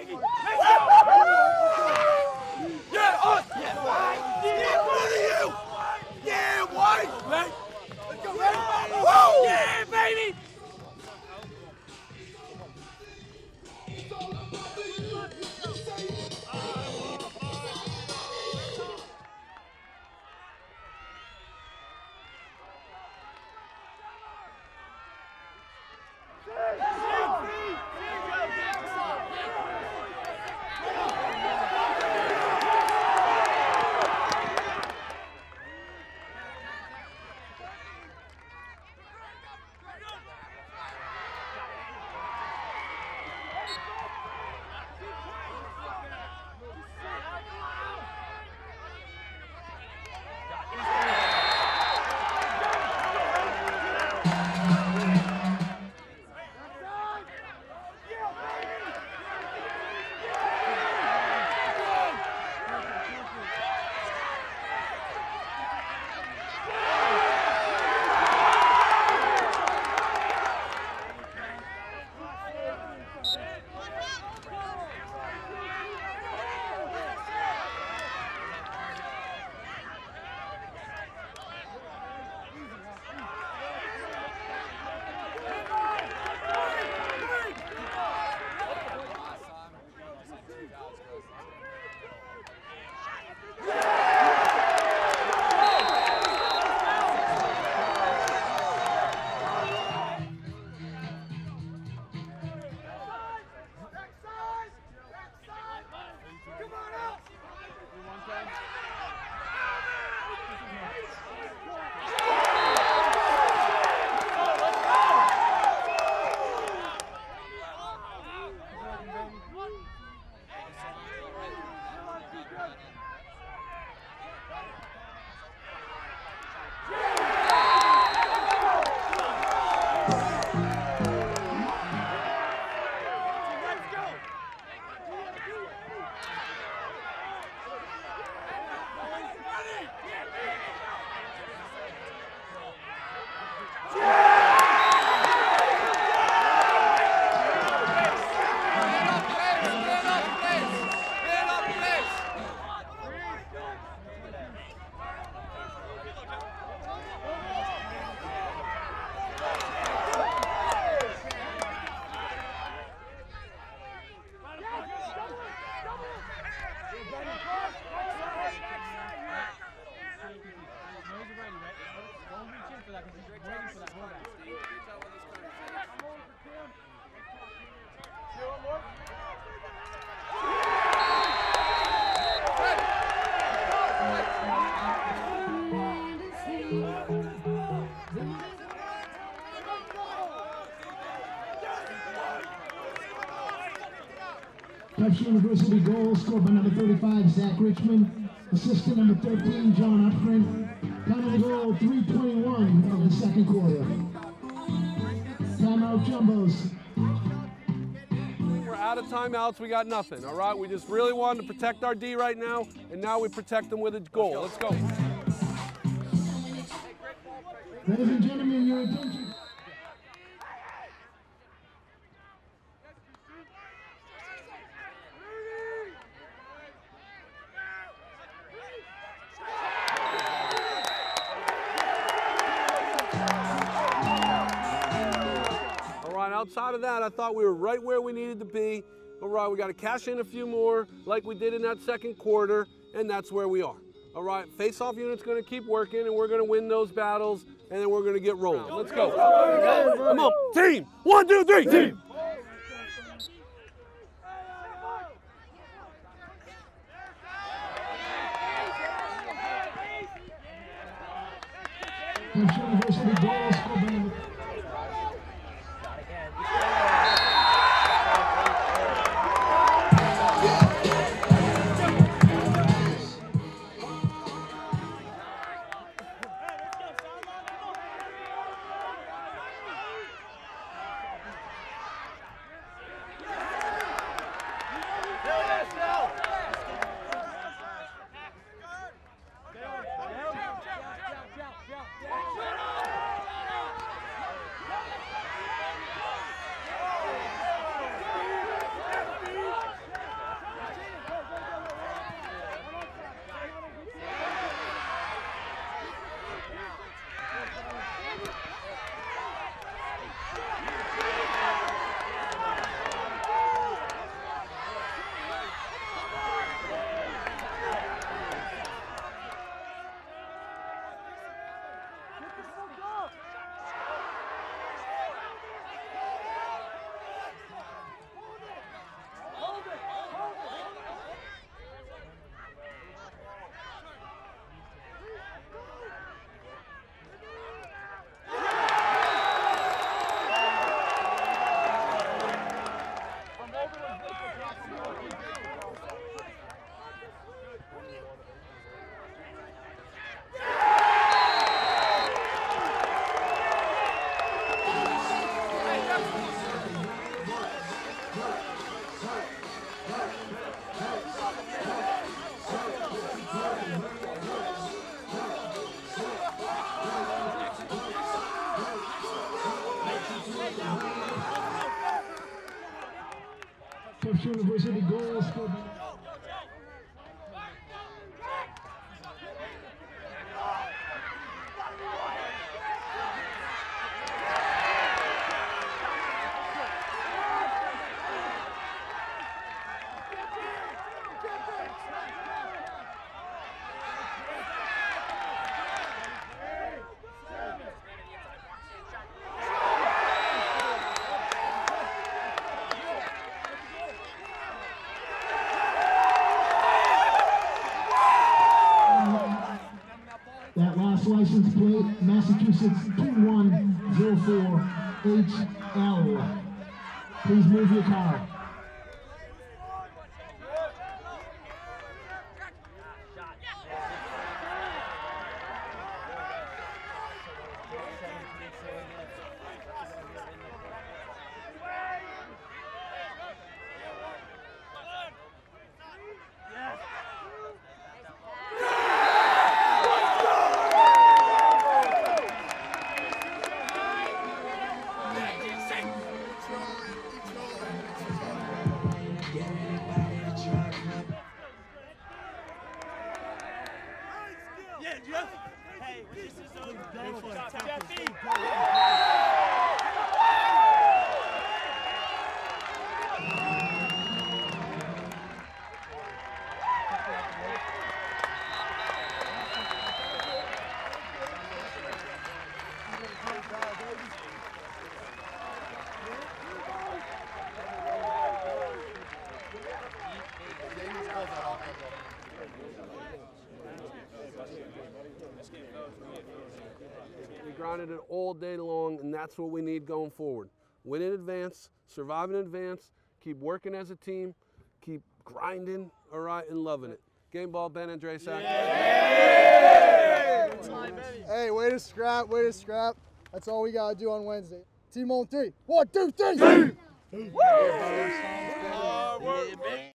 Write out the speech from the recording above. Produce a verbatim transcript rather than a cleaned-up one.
Yeah, us! Yeah, what are you? Yeah, white! Right? Let's go, ready? Woo! Yeah, baby! Dutch University goal scored by number thirty-five, Zach Richmond. Assistant number thirteen, John Upfront. Time of the goal, three twenty-one of the second quarter. Timeout Jumbos. We're out of timeouts. We got nothing, all right? We just really wanted to protect our D right now, and now we protect them with a goal. Let's go. Ladies and gentlemen, your attention. Outside of that, I thought we were right where we needed to be. All right, we got to cash in a few more like we did in that second quarter, and that's where we are. All right, face-off unit's going to keep working, and we're going to win those battles, and then we're going to get rolling. Let's go. Come on, team. One, two, three, team. Tufts University goal scored by that last license plate, Massachusetts two one zero four H L. Please move your car. Yeah, Jeff. Hey, this is a Jeffy. We grinded it all day long, and that's what we need going forward. Win in advance, survive in advance, keep working as a team, keep grinding, all right, and loving it. Game ball, Ben and Dre Sack. Hey, way to scrap, way to scrap. That's all we got to do on Wednesday. Team on three. One, two, three.